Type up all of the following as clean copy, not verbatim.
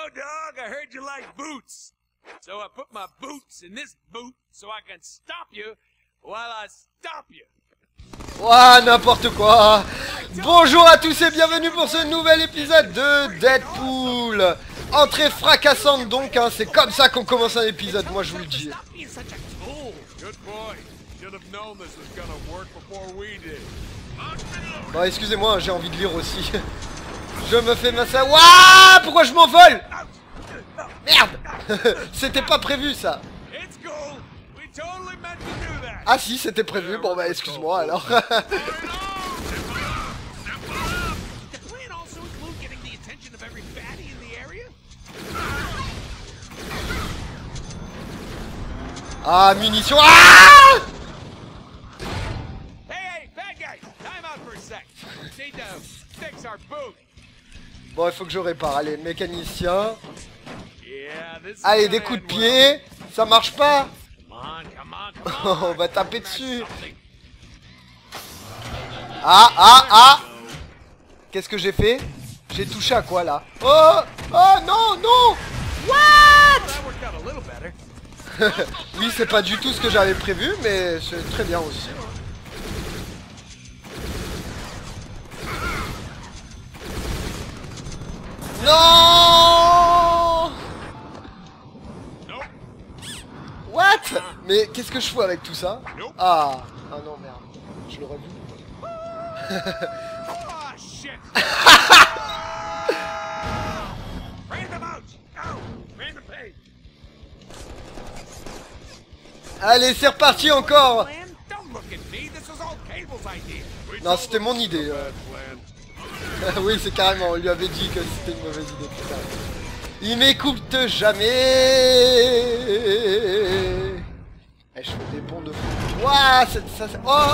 Yo, dog, I heard you like boots. So I put my boots in this boot so I can stop you while I stop you. Ouah, n'importe quoi. Bonjour à tous et bienvenue pour ce nouvel épisode de Deadpool. Entrée fracassante donc, hein, c'est comme ça qu'on commence un épisode, moi je vous le dis. Bon, excusez-moi, j'ai envie de lire aussi. Je me fais masser. Ouah, pourquoi je m'envole? Merde. C'était pas prévu ça. Ah si, c'était prévu, bon bah excuse-moi alors. Ah, munitions. Ah! Bon, il faut que je répare. Allez, mécanicien. Allez, des coups de pied. Ça marche pas. On va taper dessus. Ah. Qu'est-ce que j'ai fait? J'ai touché à quoi là? Oh non. What? Oui, c'est pas du tout ce que j'avais prévu, mais c'est très bien aussi. Non! What? Mais qu'est-ce que je fous avec tout ça? Ah non, merde. Je l'aurais vu. Allez, c'est reparti encore. Non, c'était mon idée. Oui, c'est carrément, on lui avait dit que c'était une mauvaise idée, putain. Il m'écoute jamais. Eh, je fais des bonds de fou. Ouah, ça... Oh.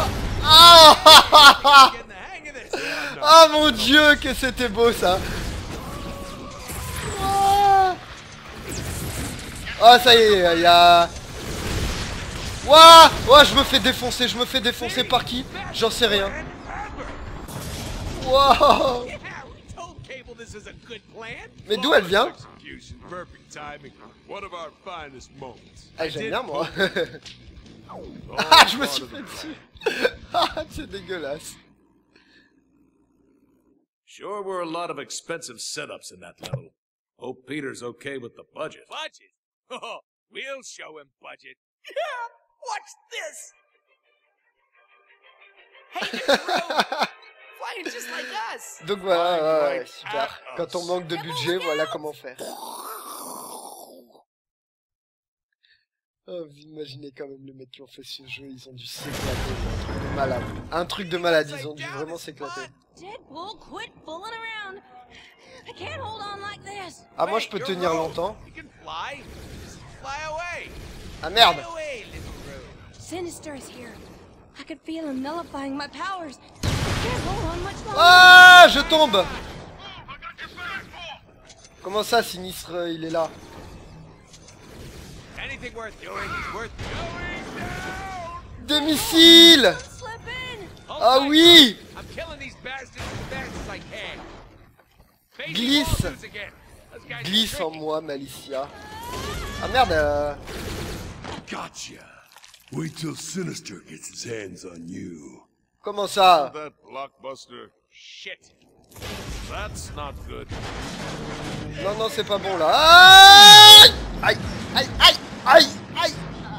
Oh mon dieu, que c'était beau ça. Oh, ça y est, il y a... Ouah, oh, je me fais défoncer par qui? J'en sais rien. Wow. Mais d'où elle vient? Ah, j'aime bien moi. Ah, je me suis fait dessus. Ah, c'est dégueulasse. Sure were a lot of expensive setups in that level. Hope Peter's okay with the budget. Budget? Oh, we'll show him budget. Watch this. Hey, flying just like us. Donc voilà, ouais, super. Quand on manque de budget, voilà comment faire. Oh, vous imaginez quand même les mecs qui ont fait ce jeu, ils ont dû s'éclater. Un truc de malade, ils ont dû vraiment s'éclater. Ah, moi je peux tenir longtemps. Ah merde. Ah, je tombe. Comment ça, Sinistre, il est là? Des missiles. Ah oui. Glisse. Glisse en moi, Malicia. Ah merde. Gotcha. Wait till Sinister gets his hands on you. Comment ça? That blockbuster shit. That's not good. Non, c'est pas bon là. Aïe. Aïe.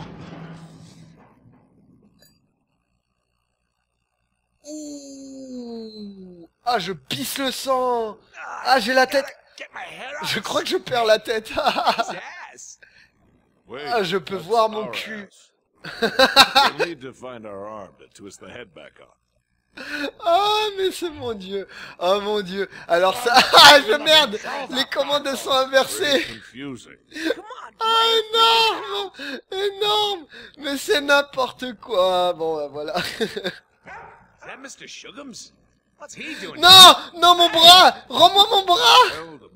Ouh. Ah, je pisse le sang. Ah, j'ai la tête. Je crois que je perds la tête. Ah, je peux voir mon cul. Oh, mais c'est mon dieu. Oh mon dieu. Alors ça... Ah, je merde. Les commandes sont inversées. Ah, énorme. Mais c'est n'importe quoi. Bon, voilà. Non, mon bras. Rends-moi mon bras.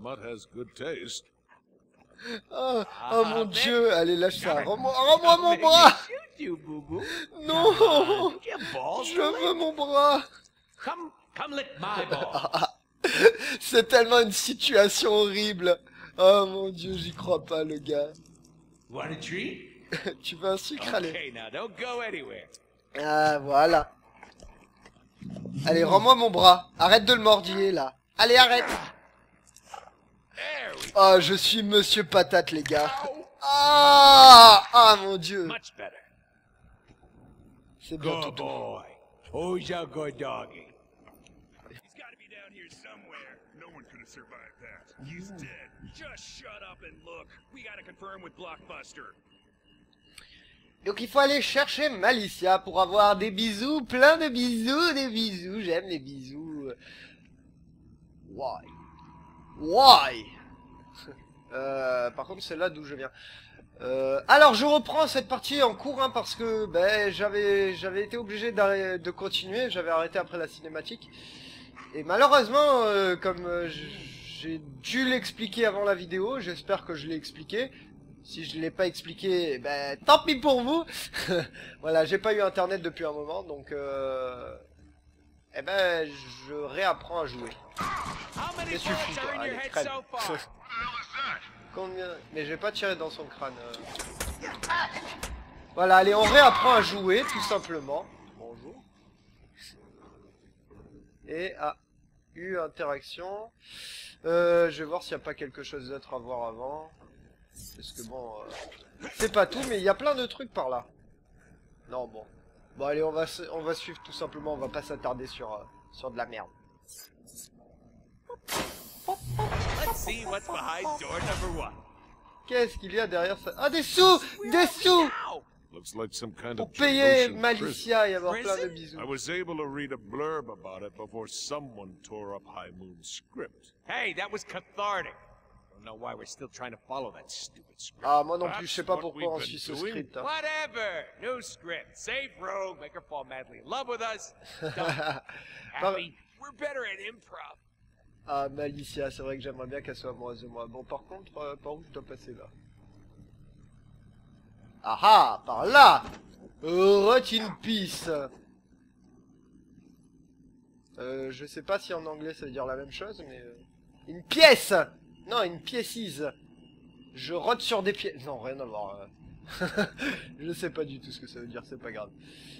Oh mon dieu, allez lâche ça, rends-moi mon bras. Non, je veux mon bras. C'est tellement une situation horrible. Oh mon dieu, j'y crois pas, le gars. Want a treat? Tu veux un sucre, allez. Okay, now don't go anywhere. Ah, voilà. Allez, rends-moi mon bras. Arrête de le mordiller, là. Allez, arrête. There we Oh, je suis Monsieur Patate, les gars. Ah, ah mon dieu. Much better. C'est bien Good tout. boy. Who's your good doggy? He's got to be down here somewhere. No one could have survived that. He's dead. Just shut up and look. We got to confirm with Blockbuster. Donc il faut aller chercher Malicia pour avoir des bisous, plein de bisous, des bisous. J'aime les bisous. Why? Why? Par contre c'est là d'où je viens. Alors je reprends cette partie en cours hein, parce que ben, j'avais été obligé de continuer, j'avais arrêté après la cinématique. Et malheureusement, comme j'ai dû l'expliquer avant la vidéo, j'espère que je l'ai expliqué. Si je l'ai pas expliqué, ben tant pis pour vous. Voilà, j'ai pas eu internet depuis un moment, donc eh ben je réapprends à jouer. How many Ça suffit bullets are quoi, in allez, your head crève. so far? Combien... Mais j'ai pas tiré dans son crâne. Voilà, allez, on réapprend à jouer, tout simplement. Bonjour. Et interaction. Je vais voir s'il n'y a pas quelque chose d'autre à voir avant. Parce que bon, c'est pas tout, mais il y a plein de trucs par là. Non, bon. Bon, allez, on va suivre tout simplement, on va pas s'attarder sur de la merde. Let's see what's behind door number 1. Qu'est-ce qu'il y a derrière ça? Ah, des sous! Des sous! Ow! Looks like some kind Pour of payer Geonosian prison. Malicia et avoir plein de Prison? bisous. I was able to read a blurb about it before someone tore up High Moon's script. Hey, that was cathartic. Don't know why we're still trying to follow that stupid script. Ah, moi non plus, je sais pas That's what pourquoi on we've suit ce been doing. script. Hein. Whatever. New script. Save Rogue. Make her fall madly in love with us. Done. Par- Happy. We're better at improv. Ah, Malicia, c'est vrai que j'aimerais bien qu'elle soit amoureuse de moi. Bon, par contre, par où je dois passer là? Ah ah, par là! Rot in peace. Je sais pas si en anglais ça veut dire la même chose, mais... Une pièce! Non, une piècise. Je rote sur des pièces. Non, rien à voir. Je sais pas du tout ce que ça veut dire, c'est pas grave.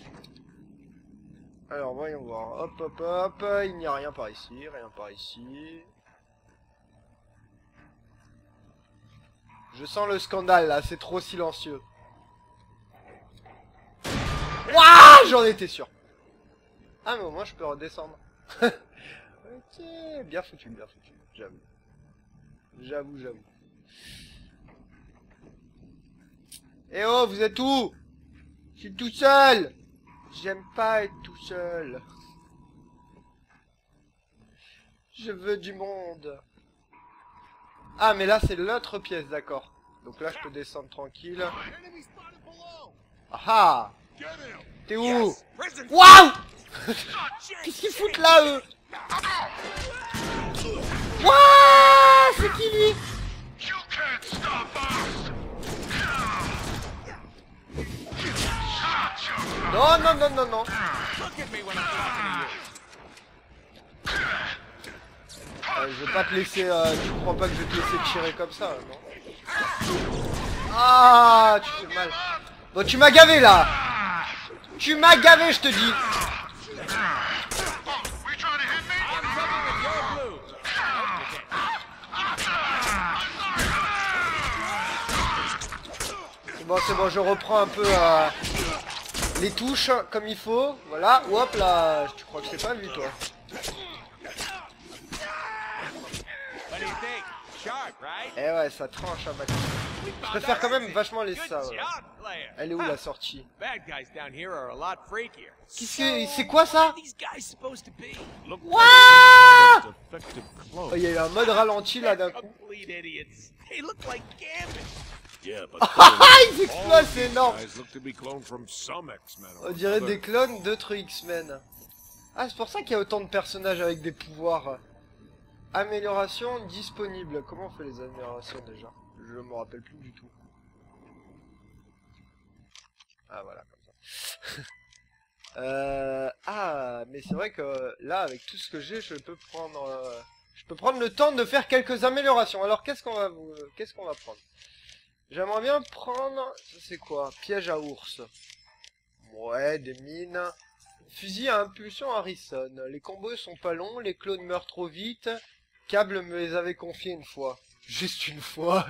Alors, voyons voir. Hop, hop, hop. Il n'y a rien par ici, rien par ici. Je sens le scandale, là. C'est trop silencieux. Wouah, j'en étais sûr. Ah, mais au moins, je peux redescendre. Ok, bien foutu, j'avoue. J'avoue. Eh oh, vous êtes où? Je suis tout seul. J'aime pas être tout seul. Je veux du monde. Ah, mais là, c'est l'autre pièce, d'accord. Donc là, je peux descendre tranquille. Ah ah! T'es où? Yes. Prison. Waouh! Qu'est-ce qu'ils foutent là, eux? Wouah! C'est qui, lui? Non. Look at me when I'm talking to you. Je vais pas te laisser... tu crois pas que je vais te laisser tirer comme ça, non? Ah, tu fais mal. Bon, tu m'as gavé, là. Tu m'as gavé, je te dis. I'm coming with your blue. C'est bon, je reprends un peu les touches comme il faut. Voilà, hop là. Tu crois que c'est pas lui, toi? What do you think? Sharp, right? Eh ouais, ça tranche à Maxime. Je préfère quand même vachement les ça. Good Ouais. job, player. Elle est où la sortie? Bad guys down here are a lot freakier. Qu'est-ce que... C'est quoi ça? These guys supposed to be Look Wouah! like defective clone. Oh, il y a eu un mode ralenti là d'un coup. complete idiots. They look like Gambit. Yeah, but Ah, ils explosent, all c'est these énorme. guys look to be cloned from some X-Men or On dirait other. des clones d'autres X-Men. Ah, c'est pour ça qu'il y a autant de personnages avec des pouvoirs. Amélioration disponible. Comment on fait les améliorations déjà? Je me rappelle plus du tout. Ah, voilà, comme ça. Ah, mais c'est vrai que là, avec tout ce que j'ai, je peux prendre Je peux prendre le temps de faire quelques améliorations. Alors qu'est-ce qu'on va prendre? J'aimerais bien prendre... Ça c'est quoi? Piège à ours. Ouais, des mines. Fusil à impulsion Harrison. Les combos sont pas longs, les clones meurent trop vite. Cable me les avait confiés une fois. Juste une fois.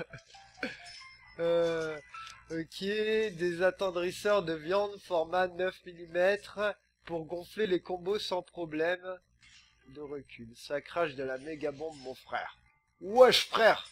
Ok, des attendrisseurs de viande format 9 mm pour gonfler les combos sans problème de recul. Ça crache de la méga bombe, mon frère. Wesh, frère.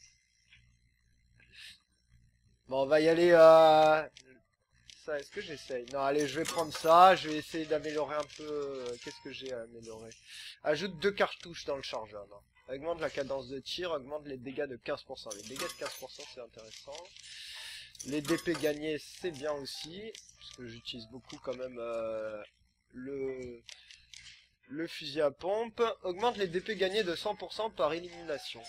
Bon, on va y aller ça, est-ce que j'essaye? Non, allez, je vais prendre ça. Je vais essayer d'améliorer un peu... Qu'est-ce que j'ai à améliorer? Ajoute 2 cartouches dans le chargeur. Non. Augmente la cadence de tir, augmente les dégâts de 15%. Les dégâts de 15%, c'est intéressant. Les DP gagnés, c'est bien aussi. Parce que j'utilise beaucoup quand même le fusil à pompe. Augmente les DP gagnés de 100% par élimination.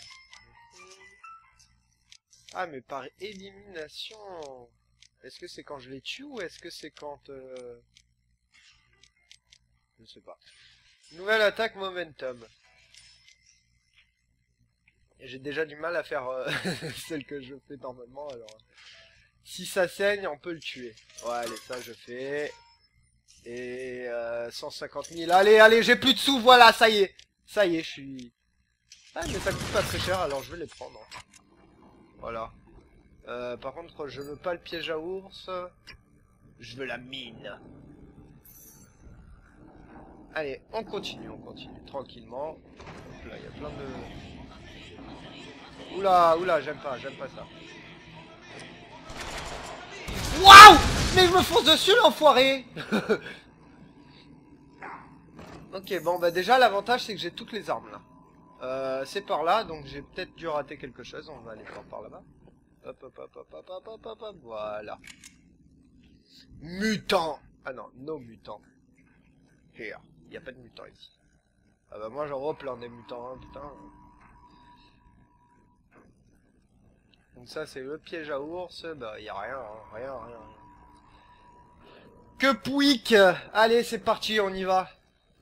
Ah, mais par élimination... Est-ce que c'est quand je les tue ou est-ce que c'est quand... Je ne sais pas. Nouvelle attaque momentum. J'ai déjà du mal à faire celle que je fais normalement, alors... Si ça saigne, on peut le tuer. Ouais, allez, ça je fais. Et 150 000. Allez, allez, j'ai plus de sous, voilà, ça y est. Ça y est, je suis... Ah, mais ça coûte pas très cher, alors je vais les prendre. Voilà. Par contre, je veux pas le piège à ours. Je veux la mine. Allez, on continue tranquillement. Là, il y a plein de... Oula, oula, j'aime pas ça. Waouh! Mais je me fonce dessus, l'enfoiré. Ok, bon, bah déjà, l'avantage, c'est que j'ai toutes les armes, là. C'est par là, donc j'ai peut-être dû rater quelque chose. On va aller voir par là-bas. Hop, hop, hop, hop, hop, hop, hop, hop, hop, voilà. Mutant. Ah non, no mutant. Here. Il n'y a pas de mutant ici. Ah bah moi j'en vois plein des mutants, hein, putain. Donc ça c'est le piège à ours, bah y a rien, hein, rien. Que pouic. Allez c'est parti, on y va.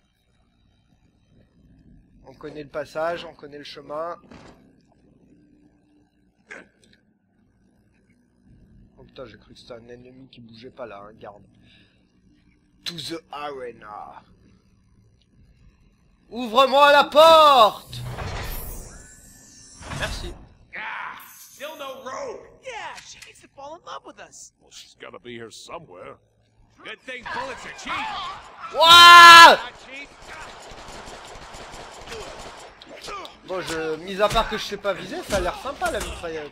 On connaît le passage, on connaît le chemin. Oh putain, j'ai cru que c'était un ennemi qui bougeait pas là, hein, garde. To the arena. Ouvre-moi la porte. Merci. Ah, still no road. Yeah, she needs to fall in love with us. Well, she's gotta be here somewhere. Good thing bullets are cheap. Wouah! Not cheap. Bon, mis à part que je sais pas viser, ça a l'air sympa la mitraillette.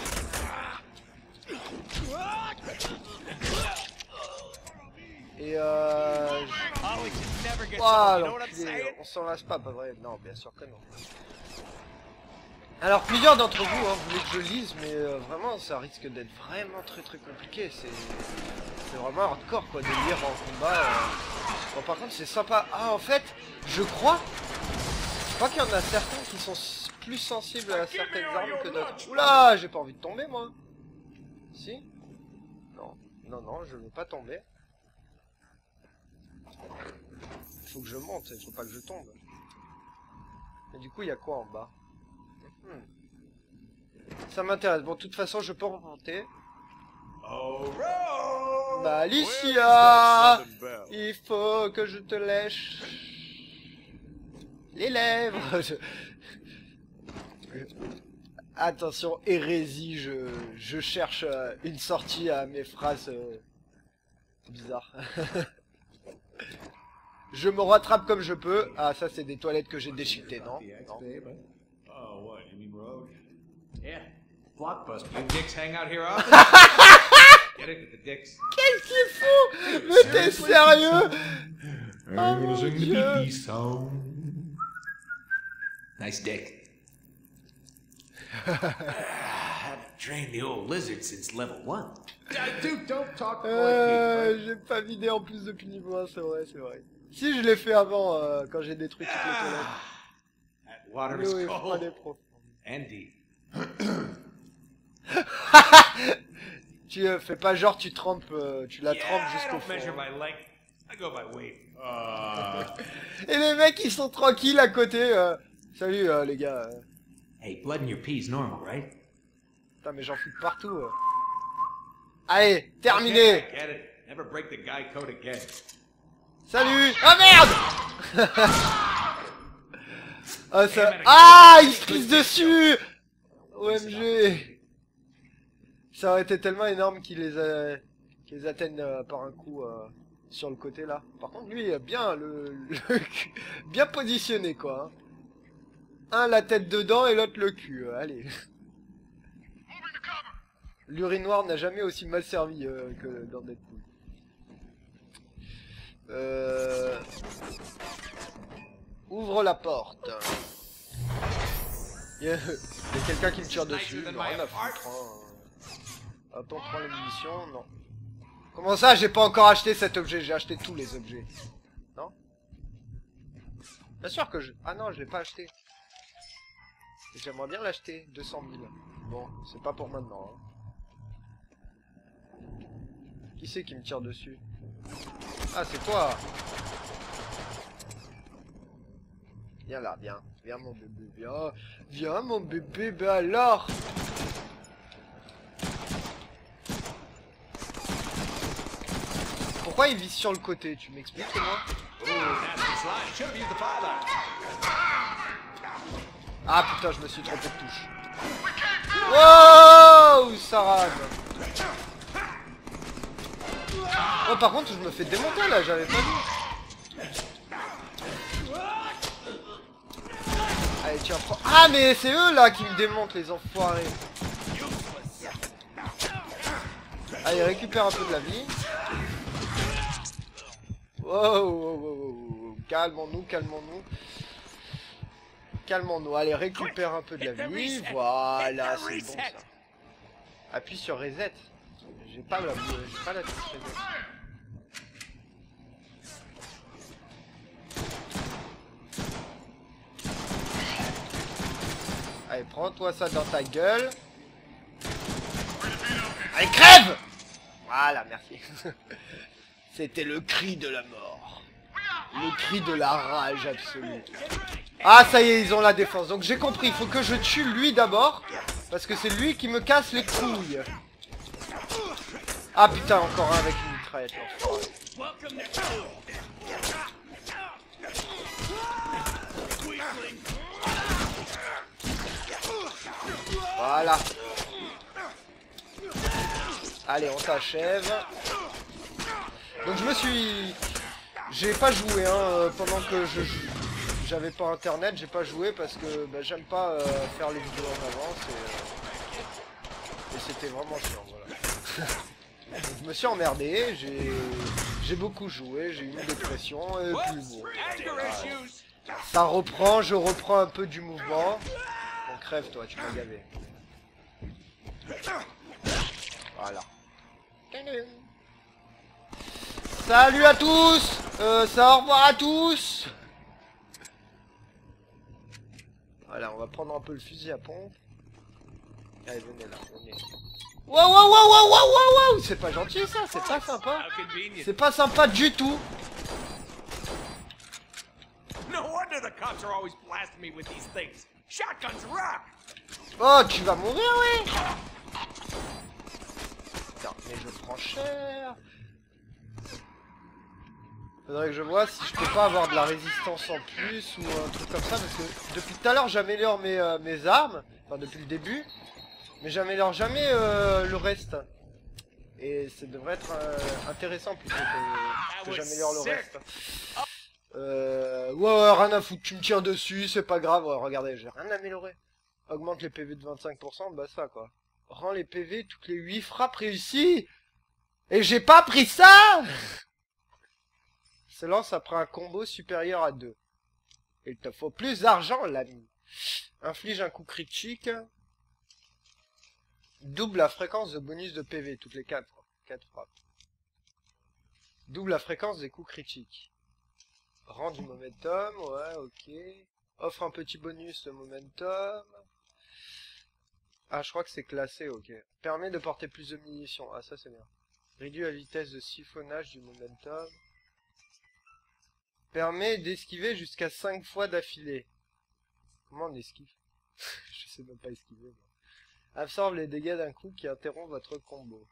Et Holly should never get Ouah, sold, you know what I'm l'enculé, saying? on s'en lasse pas vrai? Non, bien sûr que non. Alors, plusieurs d'entre vous, hein, voulez que je lise, mais vraiment, ça risque d'être vraiment très compliqué. C'est vraiment hardcore, quoi, de lire en combat. Bon, par contre, c'est sympa. Ah, en fait, je crois qu'il y en a certains qui sont plus sensibles à certaines armes que d'autres. Oula, j'ai pas envie de tomber, moi. Si? Non, je veux pas tomber. Il faut que je monte, il faut pas que je tombe. Et du coup, il y a quoi en bas? Ça m'intéresse. Bon, de toute façon, je peux remonter. Bah, Alicia, il faut que je te lèche les lèvres. Attention, hérésie, je cherche une sortie à mes phrases bizarres. Je me rattrape comme je peux. Ah, ça, c'est des toilettes que j'ai déchiquetées, non? Oh, what? You mean Rogue? Yeah, Blockbuster. You dicks hang out here often? Get it with the dicks. Qu'est-ce qu'il fout? Mais t'es sérieux? I'm gonna sing the pee-pee song. Nice dick. Haven't trained the old lizard since level 1. Dude, don't talk like J'ai pas vidé en plus depuis niveau 1, c'est vrai. Si, je l'ai fait avant, quand j'ai détruit toutes les toilettes. That water L'eau is est froide et cold profonde. and deep. Tu fais pas genre tu trempes, tu la trempes I jusqu'au don't measure fond. my length. I go by weight. Et les mecs ils sont tranquilles à côté. Salut les gars. Hey, blood in your pee is normal, right? Putain mais j'en fous de partout. Allez, terminé. Okay, I get it. Never break the guy code again. Salut. Ah merde. Ah ça... Ah, il se pisse dessus. OMG. Ça aurait été tellement énorme qu'il les atteigne par un coup sur le côté là. Par contre lui bien bien positionné quoi. Un la tête dedans et l'autre le cul. Allez. L'urinoir n'a jamais aussi mal servi que dans Deadpool. Ouvre la porte. Il y a quelqu'un qui me tire dessus. Non, rien à foutre. Hein. Hop, on prend les munitions. Non. Comment ça, j'ai pas encore acheté cet objet? J'ai acheté tous les objets. Non? Bien sûr que je... Ah non, je l'ai pas acheté. J'aimerais bien l'acheter. 200 000. Bon, c'est pas pour maintenant. Hein. Qui c'est qui me tire dessus? Ah, c'est toi! Viens là, viens. Viens mon bébé, viens. Viens mon bébé, ben alors! Pourquoi il vise sur le côté? Tu m'expliques moi? Ah putain, je me suis trompé de touche. Wow, ça rame. Oh par contre je me fais démonter là, j'avais pas vu. Allez tiens, prends... Ah mais c'est eux là qui me démontent les enfoirés. Allez récupère un peu de la vie. Wow, wow, wow, wow. Calmons-nous, calmons-nous. Calmons-nous, allez récupère un peu de la vie. Voilà, c'est bon ça. Appuie sur reset. J'ai pas la touche reset. Allez, prends-toi ça dans ta gueule. Allez, crève! Voilà, merci. C'était le cri de la mort. Le cri de la rage absolue. Ah, ça y est, ils ont la défense. Donc j'ai compris, il faut que je tue lui d'abord. Parce que c'est lui qui me casse les couilles. Ah putain, encore un avec une mitraillette. Voilà. Allez, on s'achève. Donc je me suis... J'ai pas joué hein, pendant que j'avais pas internet, j'ai pas joué parce que bah, j'aime pas faire les vidéos en avance et c'était vraiment chiant, voilà. Donc, je me suis emmerdé, j'ai beaucoup joué, j'ai eu une dépression et puis bon. Voilà. Ça reprend, je reprends un peu du mouvement. Bon, crève toi, tu m'as gavé. Voilà. Salut à tous, au revoir à tous. Voilà, on va prendre un peu le fusil à pompe. Allez, venez là, venez. Wow, wow, wow, wow, wow, wow, wow. C'est pas gentil ça, c'est pas sympa. C'est pas sympa du tout. No wonder the cops are always blasting me with these things. Shotguns rock. Oh, tu vas mourir, oui. Putain, mais je prends cher. Faudrait que je vois si je peux pas avoir de la résistance en plus ou un truc comme ça parce que depuis tout à l'heure j'améliore mes armes, enfin depuis le début, mais j'améliore jamais le reste. Et ça devrait être intéressant plutôt que j'améliore le reste. Ouais, rien à foutre, tu me tires dessus, c'est pas grave, ouais, regardez, j'ai rien amélioré. Augmente les PV de 25%, bah ça quoi. Rends les PV toutes les 8 frappes réussies. Et j'ai pas pris ça. Se lance après un combo supérieur à 2. Il te faut plus d'argent, l'ami. Inflige un coup critique. Double la fréquence de bonus de PV toutes les 4 frappes. Double la fréquence des coups critiques. Rend du momentum, ouais, ok. Offre un petit bonus de momentum. Ah, je crois que c'est classé, ok. Permet de porter plus de munitions. Ah, ça c'est bien. Réduit la vitesse de siphonnage du momentum. Permet d'esquiver jusqu'à 5 fois d'affilée. Comment on esquive? Je sais même pas esquiver. Moi. Absorbe les dégâts d'un coup qui interrompt votre combo.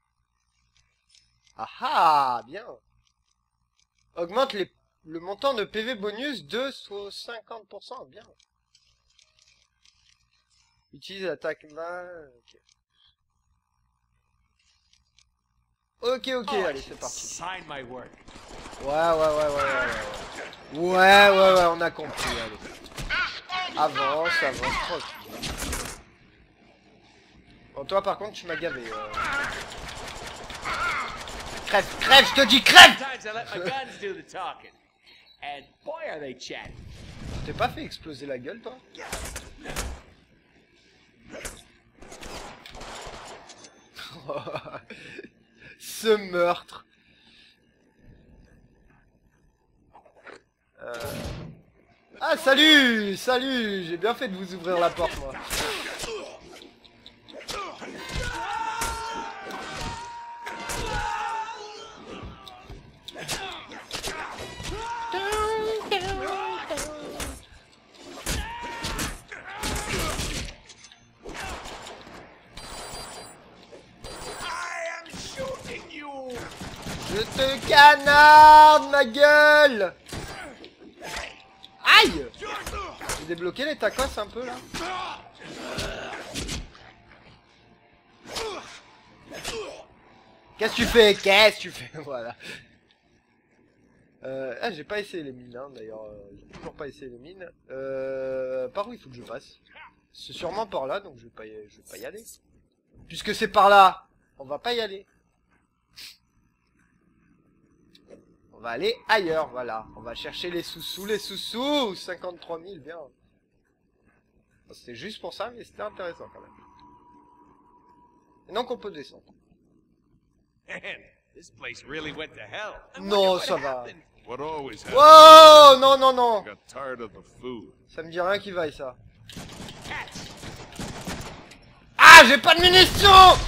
Ah ah, bien. Augmente le montant de PV bonus de 50%, bien. Utilise l'attaque main. Ok, allez, c'est parti. Sign my work. Ouais, on a compris, allez. Avance, tranquille. Bon, toi, par contre, tu m'as gavé. Crève, je te dis, crève! Sometimes I let my guns do the talking. And boy are they chatty. T'es pas fait exploser la gueule, toi? Ce meurtre. Ah, salut, j'ai bien fait de vous ouvrir la porte, moi. Je te canarde, ma gueule! Aïe! J'ai débloqué les tacos un peu, là. Qu'est-ce que tu fais? Voilà. Ah, j'ai pas essayé les mines, hein, d'ailleurs. J'ai toujours pas essayé les mines. Par où il faut que je passe? C'est sûrement par là, donc je vais pas y aller. Puisque c'est par là, on va pas y aller. On va aller ailleurs, voilà. On va chercher les sous-sous. 53 000, bien. C'était juste pour ça, mais c'était intéressant quand même. Et donc on peut descendre. Man, this place really went to hell. Non, ça va. What always happens? Wow, non. I got tired of the food. Ça me dit rien qui vaille, ça. Ah, j'ai pas de munitions!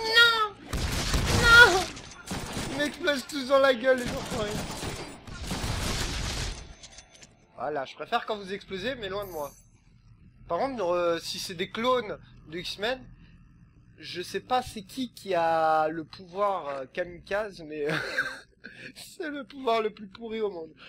Non! Ils m'explosent tous dans la gueule, les enfoirés. Voilà, je préfère quand vous explosez, mais loin de moi. Par contre, si c'est des clones de X-Men, je sais pas c'est qui a le pouvoir kamikaze, mais c'est le pouvoir le plus pourri au monde.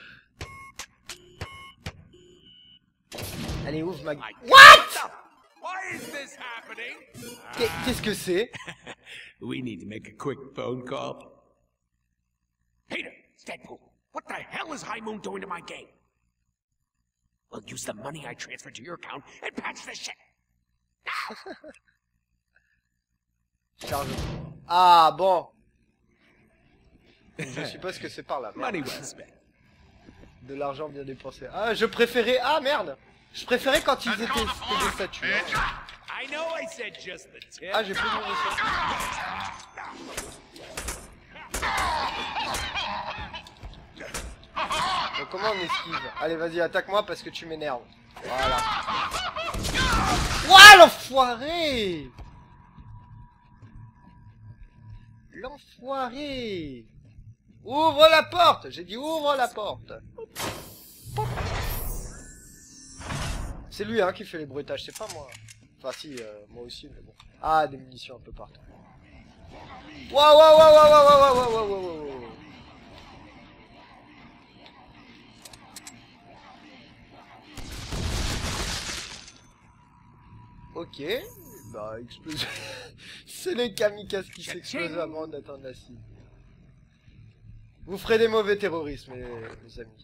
Allez, ouvre ma... What? Why is this happening? Qu'est-ce que c'est? We need to make a quick phone call. Peter, it's Deadpool. What the hell is High Moon doing to my game? We'll use the money I transferred to your account and patch the shit. Charge. Ah, bon. Je suppose que c'est par là. Merde. Money well spent. De l'argent bien dépensé. Ah, je préférais... Ah, merde. Je préférais quand ils étaient des statues. Hein. I know I said just the tip. Ah, j'ai plus de munitions. Donc, comment on esquive? Allez, vas-y, attaque-moi parce que tu m'énerves. Voilà. Ouah, l'enfoiré! L'enfoiré! Ouvre la porte! J'ai dit ouvre la porte! C'est lui, hein, qui fait les bruitages, c'est pas moi. Enfin, si, moi aussi, mais bon. Ah, des munitions un peu partout. Waouh. Ok, bah explosion. C'est les kamikazes qui s'explosent avant d'atteindre la cible. Vous ferez des mauvais terroristes, mes amis.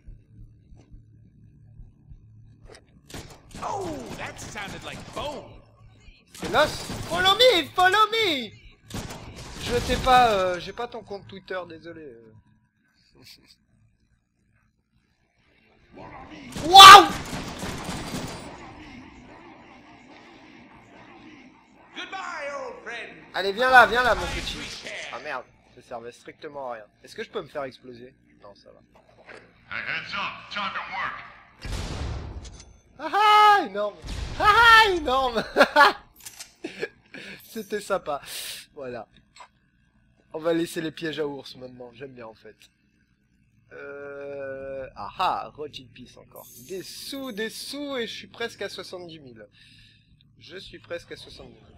Oh, that sounded like bone. C'est l'os. Follow me. Je t'ai pas, j'ai pas ton compte Twitter, désolé. Waouh! Goodbye, old friend. Allez, viens là, mon petit. Ah merde, ça servait strictement à rien. Est-ce que je peux me faire exploser? Non, ça va. Hey, heads up, time to work. Ah, énorme. C'était sympa. Voilà. On va laisser les pièges à ours maintenant. J'aime bien en fait. Ah ah, Roger Peace encore. Des sous, et je suis presque à 70 000. Je suis presque à 70 000.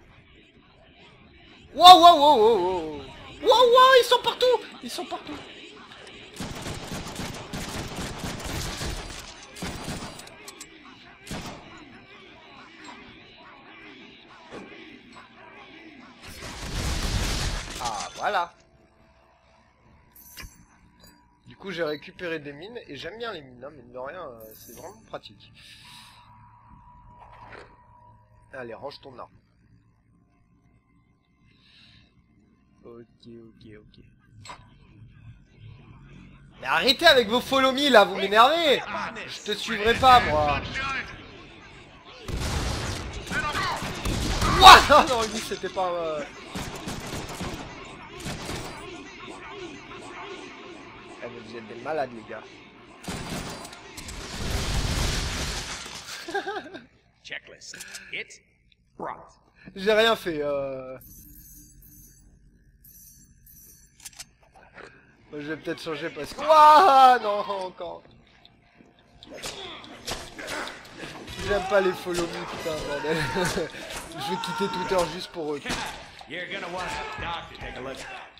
Wow, wow, wow, wow, wow. Wow, wow, ils sont partout. Ils sont partout. Ah, voilà. Du coup, j'ai récupéré des mines, et j'aime bien les mines, hein, mine de rien, c'est vraiment pratique. Allez, range ton arme. Ok. Mais arrêtez avec vos follow me, là, vous m'énervez. Je te suivrai pas, moi. Ouah, non, lui, c'était pas... Eh, mais vous êtes des malades, les gars. Checklist. Hit. Brought. J'ai rien fait, Je vais peut-être changer parce que... Ouah, non, encore. J'aime pas les follow me, putain, bordel. Je vais quitter Twitter juste pour eux. You're gonna want a doctor to take a look.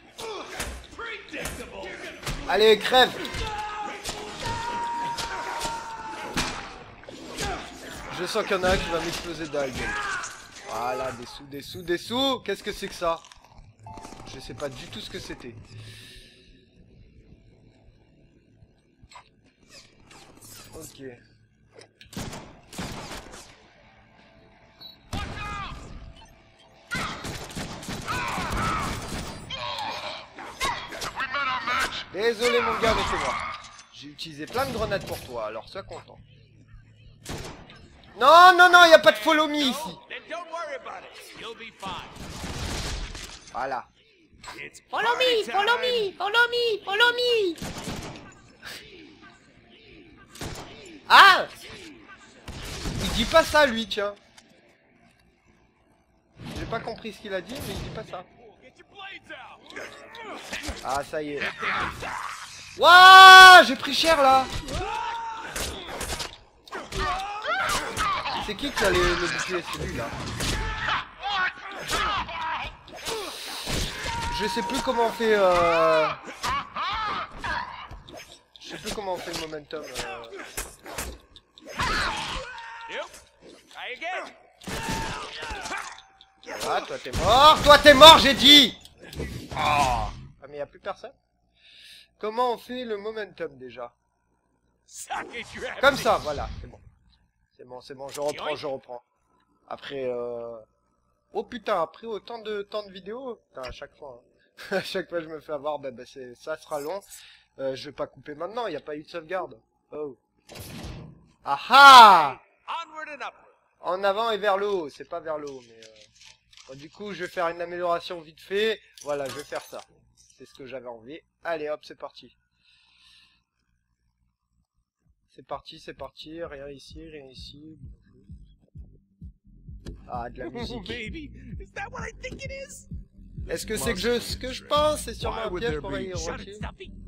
Allez, crève. Je sens qu'il y en a un qui va m'exploser dalle. Voilà, des sous. Qu'est-ce que c'est que ça? Je sais pas du tout ce que c'était. Ok. Désolé mon gars, mais c'est moi. J'ai utilisé plein de grenades pour toi, alors sois content. Non, y a pas de follow me ici. Voilà. Follow me. Ah! Il dit pas ça lui, tiens. J'ai pas compris ce qu'il a dit, mais il dit pas ça. Ah, ça y est. Wouah! J'ai pris cher là! C'est qui a le bouclier? C'est lui là. Je sais plus comment on fait. Je sais plus comment on fait le momentum. Ah, toi t'es mort! Toi t'es mort, j'ai dit! Oh. Ah, mais y a plus personne? Comment on fait le momentum déjà? Comme ça, voilà, c'est bon. C'est bon, je reprends. Après, oh putain, après autant de temps de vidéo, putain, à chaque fois, hein. À chaque fois je me fais avoir, ça sera long. Je vais pas couper maintenant, y a pas eu de sauvegarde. Oh. Ah ah! En avant et vers le haut, c'est pas vers le haut, mais bon, du coup je vais faire une amélioration vite fait. Voilà, je vais faire ça. C'est ce que j'avais envie. Allez hop, c'est parti. C'est parti, rien ici. Ah, de la musique. Est-ce que c'est ce que je pense? C'est sûrement un piège pour aller retirer.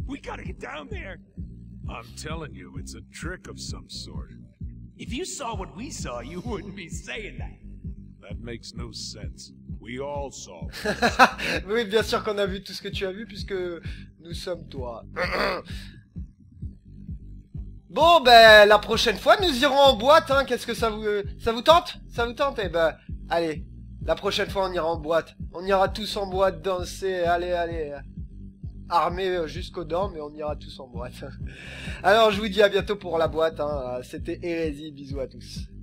I'm telling you, it's a trick of some sort. If you saw what we saw, you wouldn't be saying that. That makes no sense. We all saw. Oui, bien sûr qu'on a vu tout ce que tu as vu, puisque nous sommes toi. Bon, la prochaine fois, nous irons en boîte, hein. Qu'est-ce que ça vous tente? Ça vous tente? Eh ben, allez. La prochaine fois, on ira en boîte. On ira tous en boîte danser. Allez. Armés jusqu'aux dents, mais on ira tous en boîte. Alors, je vous dis à bientôt pour la boîte, hein. C'était Hérésie. Bisous à tous.